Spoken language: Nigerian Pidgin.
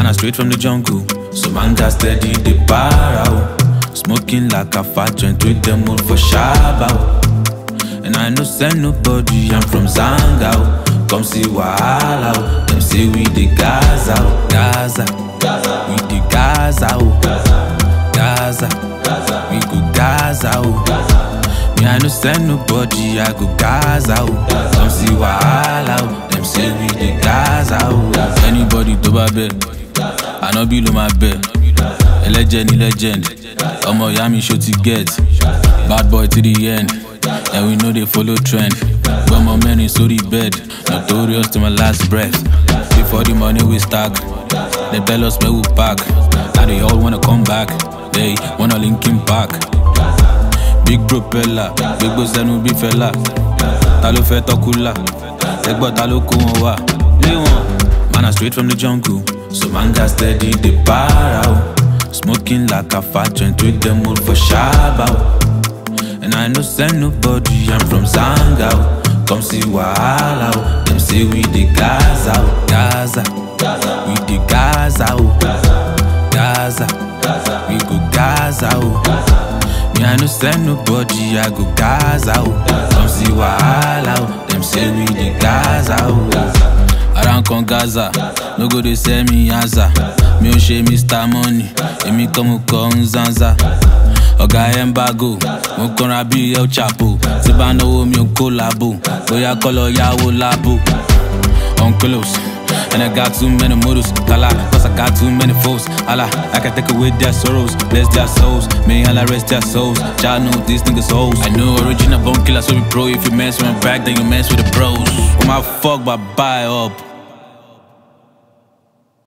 I straight from the jungle, so man got steady the bar out. Smoking like a fat joint with them all for shabao. And I no send nobody, I'm from Zangao. Come see Wahala, them say we the Gaza, Gaza, we the Gaza, Gaza, we go Gaza. Me I no send nobody, I go Gaza. Come see Wahala, them say we the Gaza. Anybody to babe, I no below my bed. A legend, Omo Yami show to get. Bad boy to the end, and we know they follow trend. When my men is so the bed, notorious to my last breath. Before the money we stack, they tell us where we pack. Now they all wanna come back, they wanna link him back. Big propeller, big boss and we be fella. Talo fe tokula, egbo talo kuwa. Man I straight from the jungle, so man got steady the bar out. Smoking like a fat joint with them all for shabao. And I no send nobody, I'm from Zangao. Come see Wahala, them say we the Gaza, Gaza, we the Gaza, Gaza, we go Gaza. Me I no send nobody, I go Gaza. Come see Wahala, them say we the Gaza. Around con Gaza, no go they send me Yaza. Me o she Mr. Money, emi come Zanza. Oga embargo, mo kanra bi El Chapo. Ti ba náwó mi o collabo, bóyá kọ́lọ́ yáwó labo. On close, and I got too many models. Kala, cause I got too many foes. Allah, I can take away their sorrows, bless their souls. May Allah rest their souls. Y'all know these niggas hoes. I know original bone killer, so we pro. If you mess with my back, then you mess with the bros. Oh my fuck, but buy up.